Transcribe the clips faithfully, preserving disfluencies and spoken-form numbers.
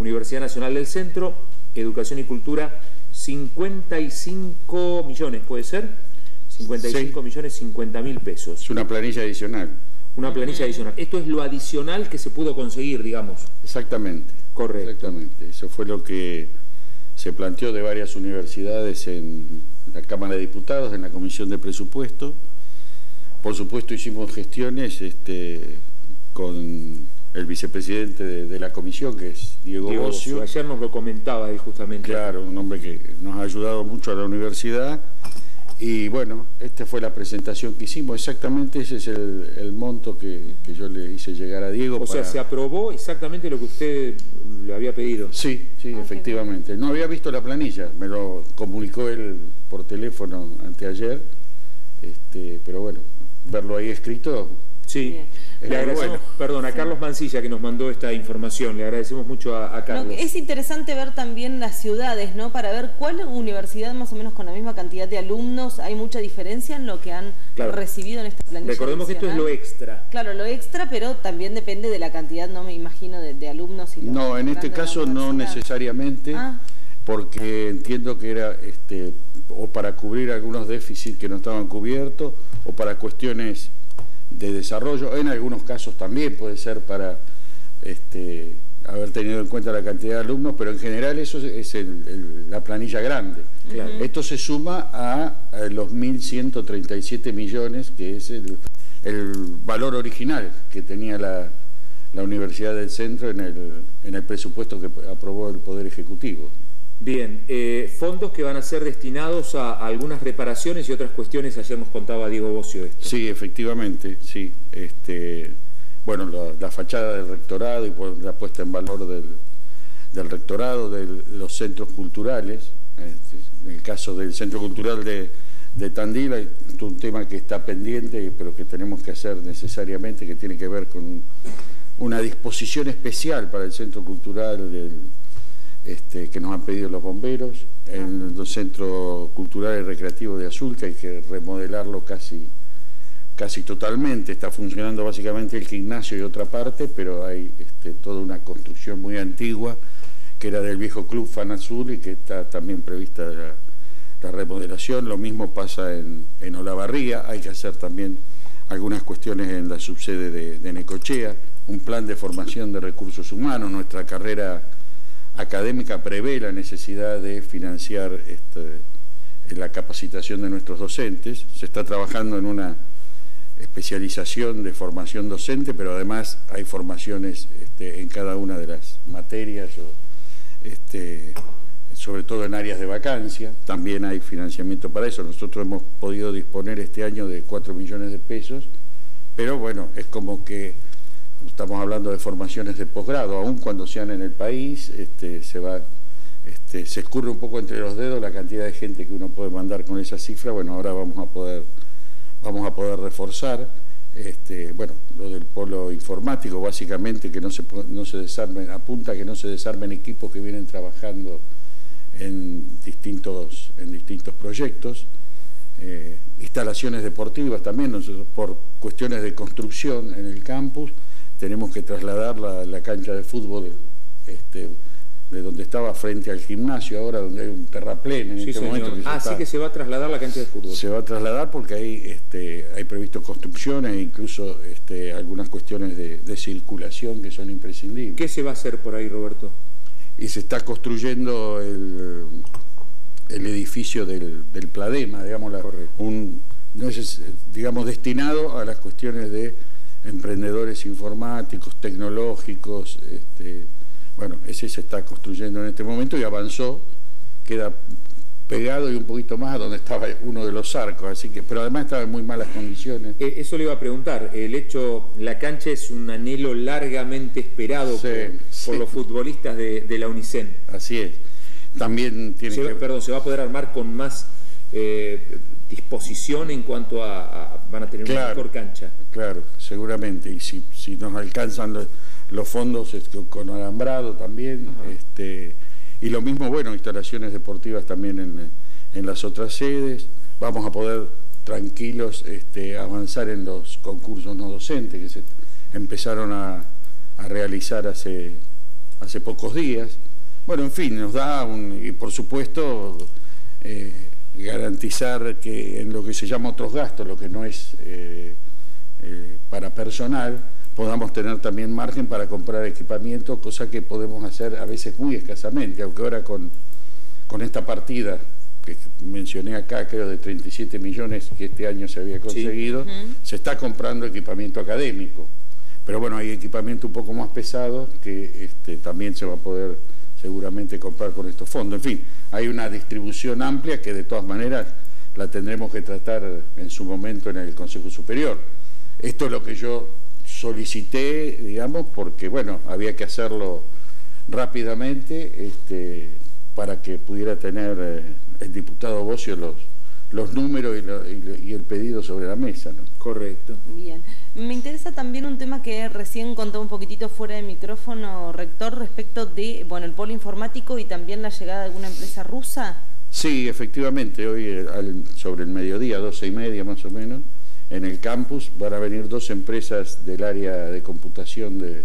Universidad Nacional del Centro, Educación y Cultura, cincuenta y cinco millones, ¿puede ser? cincuenta y cinco millones, cincuenta mil pesos. Es una planilla adicional. Una planilla adicional. Esto es lo adicional que se pudo conseguir, digamos. Exactamente. Correcto. Exactamente. Eso fue lo que se planteó de varias universidades en la Cámara de Diputados, en la Comisión de Presupuesto. Por supuesto hicimos gestiones este, con el vicepresidente de, de la comisión, que es Diego, Diego Bocio. Ayer nos lo comentaba él justamente. Claro, un hombre que nos ha ayudado mucho a la universidad. Y bueno, esta fue la presentación que hicimos. Exactamente ese es el, el monto que, que yo le hice llegar a Diego. O para... sea, se aprobó exactamente lo que usted le había pedido. Sí, sí, ah, efectivamente. No había visto la planilla, me lo comunicó él por teléfono anteayer, este, pero bueno, verlo ahí escrito. Sí. Le agradecemos, bueno. perdón, a Carlos Mancilla que nos mandó esta información, le agradecemos mucho a, a Carlos. No, es interesante ver también las ciudades, ¿no? Para ver cuál universidad más o menos con la misma cantidad de alumnos, hay mucha diferencia en lo que han claro. recibido en esta planilla. Recordemos que esto es lo extra. Claro, lo extra, pero también depende de la cantidad, no me imagino, de, de alumnos. Y no, en este caso no necesariamente, ah. porque entiendo que era este, o para cubrir algunos déficits que no estaban cubiertos, o para cuestiones de desarrollo, en algunos casos también puede ser para este, haber tenido en cuenta la cantidad de alumnos, pero en general eso es el, el, la planilla grande. Claro. Esto se suma a, a los mil ciento treinta y siete millones, que es el, el valor original que tenía la, la Universidad del Centro en el, en el presupuesto que aprobó el Poder Ejecutivo. Bien, eh, fondos que van a ser destinados a, a algunas reparaciones y otras cuestiones, ayer nos contaba Diego Bocio esto. Sí, efectivamente, sí. Este, bueno, la, la fachada del rectorado y por la puesta en valor del, del rectorado, de los centros culturales. Este, en el caso del Centro Cultural de, de Tandil, hay un tema que está pendiente, pero que tenemos que hacer necesariamente, que tiene que ver con una disposición especial para el Centro Cultural del Este, que nos han pedido los bomberos, en el Centro Cultural y Recreativo de Azul, que hay que remodelarlo casi, casi totalmente. Está funcionando básicamente el gimnasio y otra parte, pero hay este, toda una construcción muy antigua que era del viejo Club Fan Azul y que está también prevista la, la remodelación. Lo mismo pasa en, en Olavarría, hay que hacer también algunas cuestiones en la subsede de, de Necochea, un plan de formación de recursos humanos. Nuestra carrera académica prevé la necesidad de financiar este, la capacitación de nuestros docentes. Se está trabajando en una especialización de formación docente, pero además hay formaciones este, en cada una de las materias, o, este, sobre todo en áreas de vacancia. También hay financiamiento para eso. Nosotros hemos podido disponer este año de cuatro millones de pesos, pero bueno, es como que estamos hablando de formaciones de posgrado, aun cuando sean en el país, este, se va, este, se escurre un poco entre los dedos la cantidad de gente que uno puede mandar con esa cifra. Bueno, ahora vamos a poder, vamos a poder reforzar, este, bueno, lo del polo informático, básicamente que no se, no se desarmen, apunta a que no se desarmen equipos que vienen trabajando en distintos, en distintos proyectos. Eh, instalaciones deportivas también, nosotros por cuestiones de construcción en el campus, tenemos que trasladar la, la cancha de fútbol este, de donde estaba frente al gimnasio, ahora donde hay un terraplén en sí, este señor. momento. Que ah, sí que se va a trasladar la cancha de fútbol. Se va a trasladar porque hay, este, hay previsto construcciones e incluso este, algunas cuestiones de, de circulación que son imprescindibles. ¿Qué se va a hacer por ahí, Roberto? Y se está construyendo el, el edificio del, del Pladema, digamos, la, un, no es, digamos, destinado a las cuestiones de emprendedores informáticos, tecnológicos. Este, bueno, ese se está construyendo en este momento y avanzó, queda pegado y un poquito más a donde estaba uno de los arcos, así que, pero además estaba en muy malas condiciones. Eh, eso le iba a preguntar, el hecho, la cancha es un anhelo largamente esperado sí, por, sí. por los futbolistas de, de la UNICEN. Así es. También tiene se, que... Perdón, se va a poder armar con más eh, disposición en cuanto a, a van a tener claro, una mejor cancha. Claro, seguramente, y si, si nos alcanzan los, los fondos con alambrado también, este, y lo mismo, bueno, instalaciones deportivas también en, en las otras sedes. Vamos a poder tranquilos este, avanzar en los concursos no docentes que se empezaron a, a realizar hace hace pocos días. Bueno, en fin, nos da un, y por supuesto eh, garantizar que en lo que se llama otros gastos, lo que no es eh, eh, para personal, podamos tener también margen para comprar equipamiento, cosa que podemos hacer a veces muy escasamente, aunque ahora con, con esta partida que mencioné acá, creo de treinta y siete millones que este año se había conseguido, sí. uh-huh. se está comprando equipamiento académico. Pero bueno, hay equipamiento un poco más pesado que este, también se va a poder seguramente comprar con estos fondos. En fin, hay una distribución amplia que de todas maneras la tendremos que tratar en su momento en el Consejo Superior. Esto es lo que yo solicité, digamos, porque bueno, había que hacerlo rápidamente este, para que pudiera tener eh, el diputado Bocio los, los números y, lo, y, lo, y el pedido sobre la mesa, ¿no? Correcto. Bien. Me interesa también un tema que recién contó un poquitito fuera de micrófono, rector, respecto de, bueno, el polo informático y también la llegada de alguna empresa rusa. Sí, efectivamente, hoy al, sobre el mediodía, doce y media más o menos, en el campus van a venir dos empresas del área de computación de,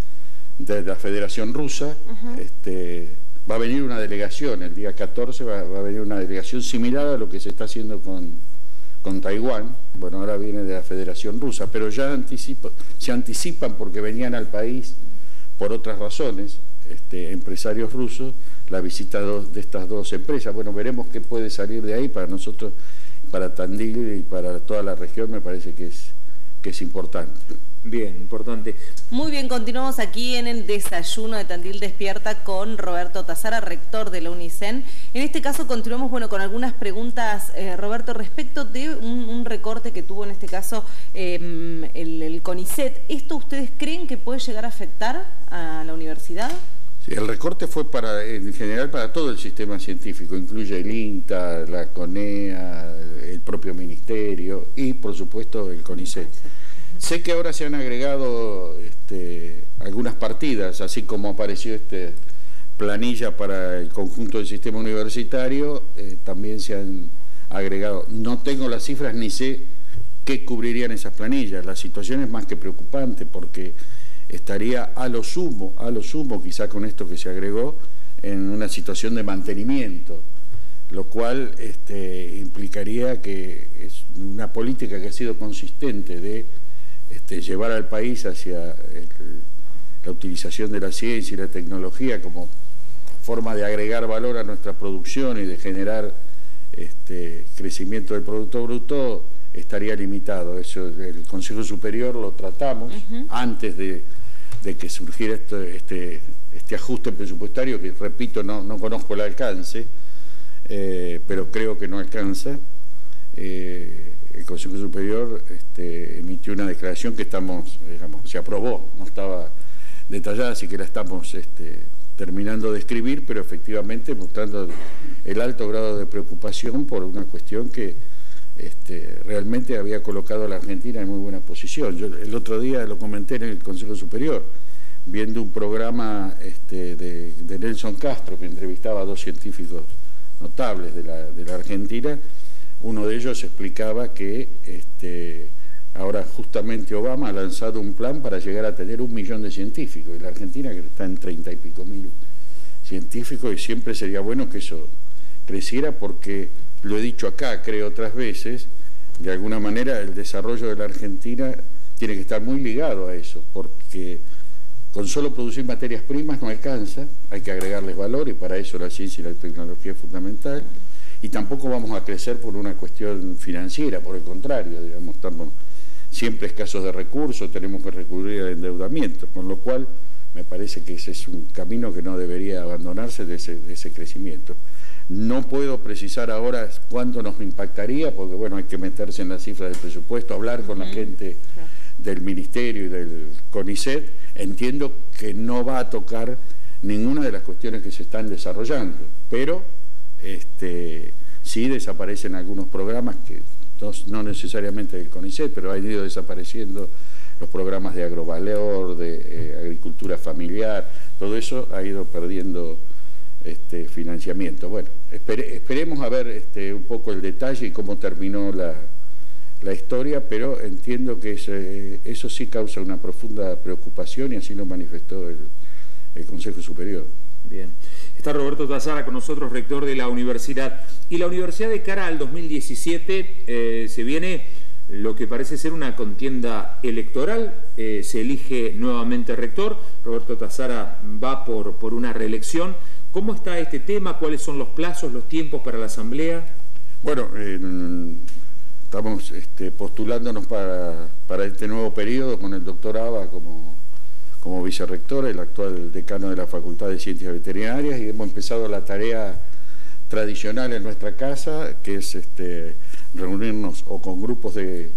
de la Federación Rusa. Uh-huh. este, va a venir una delegación, el día catorce va, va a venir una delegación similar a lo que se está haciendo con, con Taiwán. Bueno, ahora viene de la Federación Rusa, pero ya anticipo, se anticipan porque venían al país por otras razones, este, empresarios rusos, la visita de, de estas dos empresas. Bueno, veremos qué puede salir de ahí. Para nosotros, para Tandil y para toda la región, me parece que es, que es importante. Bien, importante. Muy bien, continuamos aquí en el desayuno de Tandil Despierta con Roberto Tazara, rector de la UNICEN. En este caso continuamos bueno, con algunas preguntas, eh, Roberto, respecto de un, un recorte que tuvo en este caso eh, el, el CONICET. ¿Esto ustedes creen que puede llegar a afectar a la universidad? Sí, el recorte fue para, en general para todo el sistema científico, incluye el INTA, la CONEA, el propio ministerio y por supuesto el CONICET. Sé que ahora se han agregado este, algunas partidas, así como apareció este planilla para el conjunto del sistema universitario, eh, también se han agregado. No tengo las cifras ni sé qué cubrirían esas planillas. La situación es más que preocupante porque estaría a lo sumo, a lo sumo quizá con esto que se agregó, en una situación de mantenimiento, lo cual este, implicaría que es una política que ha sido consistente de Este, llevar al país hacia el, la utilización de la ciencia y la tecnología como forma de agregar valor a nuestra producción y de generar este, crecimiento del Producto Bruto, estaría limitado. Eso, el Consejo Superior lo tratamos uh-huh. antes de, de que surgiera este, este, este ajuste presupuestario, que repito, no, no conozco el alcance, eh, pero creo que no alcanza. Eh, el Consejo Superior este, emitió una declaración que estamos, digamos, se aprobó, no estaba detallada, así que la estamos este, terminando de escribir, pero efectivamente mostrando el alto grado de preocupación por una cuestión que este, realmente había colocado a la Argentina en muy buena posición. Yo el otro día lo comenté en el Consejo Superior, viendo un programa este, de, de Nelson Castro, que entrevistaba a dos científicos notables de la, de la Argentina. Uno de ellos explicaba que este, ahora justamente Obama ha lanzado un plan para llegar a tener un millón de científicos, y la Argentina que está en treinta y pico mil científicos, y siempre sería bueno que eso creciera porque, lo he dicho acá, creo otras veces, de alguna manera el desarrollo de la Argentina tiene que estar muy ligado a eso, porque con solo producir materias primas no alcanza, hay que agregarles valor y para eso la ciencia y la tecnología es fundamental. Y tampoco vamos a crecer por una cuestión financiera, por el contrario, digamos, estamos siempre escasos de recursos, tenemos que recurrir al endeudamiento, con lo cual me parece que ese es un camino que no debería abandonarse de ese, de ese crecimiento. No puedo precisar ahora cuánto nos impactaría, porque bueno, hay que meterse en la cifra del presupuesto, hablar con la gente del Ministerio y del CONICET. Entiendo que no va a tocar ninguna de las cuestiones que se están desarrollando, pero Este, sí desaparecen algunos programas que no, no necesariamente del CONICET, pero han ido desapareciendo los programas de agrovalor, de eh, agricultura familiar, todo eso ha ido perdiendo este, financiamiento. Bueno, espere, esperemos a ver este, un poco el detalle y cómo terminó la, la historia, pero entiendo que ese, eso sí causa una profunda preocupación y así lo manifestó el, el Consejo Superior. Bien. Está Roberto Tazara con nosotros, rector de la universidad. Y la universidad, de cara al dos mil diecisiete, eh, se viene lo que parece ser una contienda electoral. Eh, se elige nuevamente rector. Roberto Tazara va por, por una reelección. ¿Cómo está este tema? ¿Cuáles son los plazos, los tiempos para la asamblea? Bueno, eh, estamos este, postulándonos para, para este nuevo periodo con el doctor Aba como... como vicerrector, el actual decano de la Facultad de Ciencias Veterinarias, y hemos empezado la tarea tradicional en nuestra casa, que es este, reunirnos o con grupos de,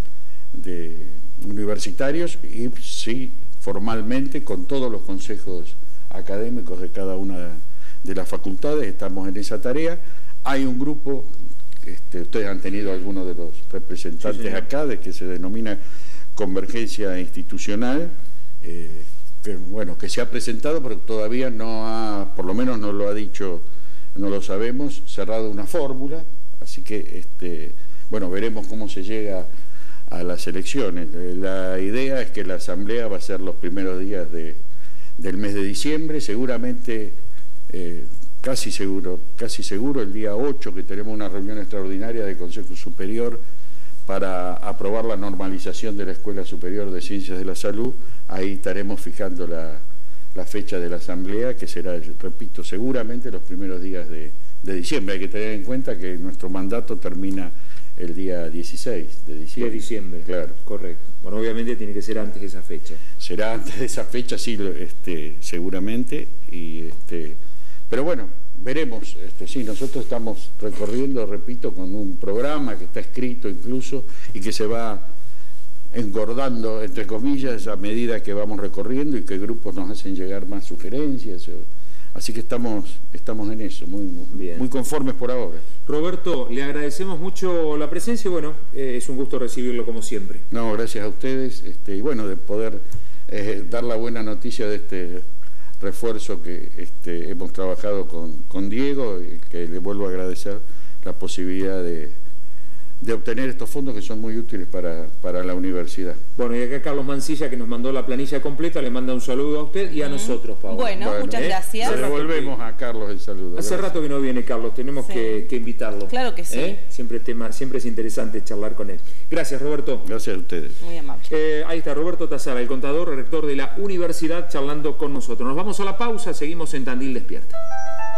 de universitarios y sí, formalmente, con todos los consejos académicos de cada una de las facultades. Estamos en esa tarea. Hay un grupo, este, ustedes han tenido algunos de los representantes sí, acá, de que se denomina Convergencia Institucional, eh, que, bueno, que se ha presentado, pero todavía no ha, por lo menos no lo ha dicho, no lo sabemos, cerrado una fórmula, así que, este, bueno, veremos cómo se llega a las elecciones. La idea es que la asamblea va a ser los primeros días de, del mes de diciembre, seguramente, eh, casi seguro, casi seguro el día ocho, que tenemos una reunión extraordinaria del Consejo Superior para aprobar la normalización de la Escuela Superior de Ciencias de la Salud. Ahí estaremos fijando la, la fecha de la asamblea, que será, repito, seguramente los primeros días de, de diciembre. Hay que tener en cuenta que nuestro mandato termina el día dieciséis de diciembre. De diciembre, claro. Correcto. Bueno, obviamente tiene que ser antes de esa fecha. Será antes de esa fecha, sí, este, seguramente. Y, este, pero bueno, veremos. Este, sí, nosotros estamos recorriendo, repito, con un programa que está escrito incluso y que se va engordando, entre comillas, a medida que vamos recorriendo y que grupos nos hacen llegar más sugerencias. Así que estamos, estamos en eso, muy, Bien. muy conformes por ahora. Roberto, le agradecemos mucho la presencia y bueno, eh, es un gusto recibirlo como siempre. No, gracias a ustedes, este, y bueno, de poder eh, dar la buena noticia de este refuerzo que este, hemos trabajado con, con Diego, y que le vuelvo a agradecer la posibilidad de, de obtener estos fondos que son muy útiles para, para la universidad. Bueno, y acá Carlos Mancilla, que nos mandó la planilla completa, le manda un saludo a usted y a mm. nosotros, Paola. Bueno, bueno, muchas ¿eh? gracias. Le devolvemos a Carlos el saludo. Hace gracias. rato que no viene Carlos, tenemos sí. que, que invitarlo. Claro que sí. ¿Eh? Siempre, tema, siempre es interesante charlar con él. Gracias, Roberto. Gracias a ustedes. Muy amable. Eh, ahí está Roberto Tazara, el contador, rector de la universidad, charlando con nosotros. Nos vamos a la pausa, seguimos en Tandil Despierta.